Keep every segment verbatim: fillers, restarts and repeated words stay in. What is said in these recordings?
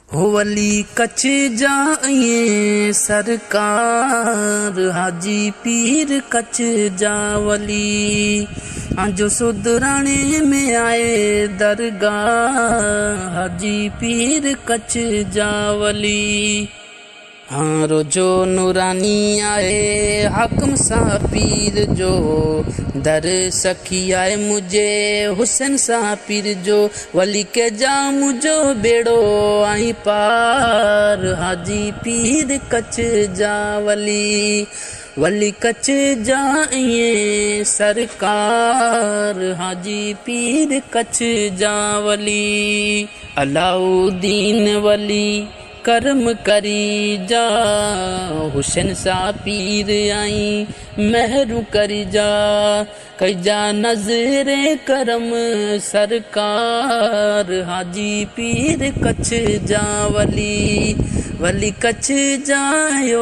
हो वली कच्छ जाए सरकार हाजी पीर कच्छ जा वली जो सुधराने में आए दरगाह हाजी पीर कच्छ जा वली। हाँ रोजो नूरानी आए हाकम सा पीर जो दर सखी आए मुझे हुसैन सा पीर जो वली के जा मुझो बेड़ो आई पार हाजी पीर कच्छ जा वली। वली कच्छ जाए सरकार हाजी पीर कच्छ जा वली। अलाउद्दीन वली करम करी जा हुसैन सा पीर आई महरू करी जा कई जा नजरे करम सरकार हाजी पीर कच्छ जा वली। वली कच्छ जायो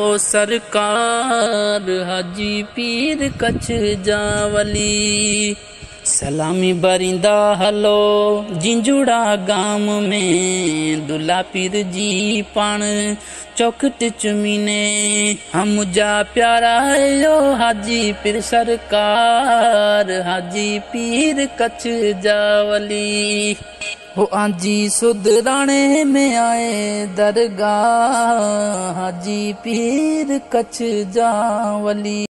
सरकार हाजी पीर कच्छ जा वली। सलामी बरिंदा हलो जिंजुड़ा गाम में दुला पीर जी पाण चौखट चुमीने हम जा प्यारा यो हाजी पीर सरकार हाजी पीर कच्छ जा वली। हो आजी सुधराने में आए दरगाह हाजी पीर कच्छ जा वली।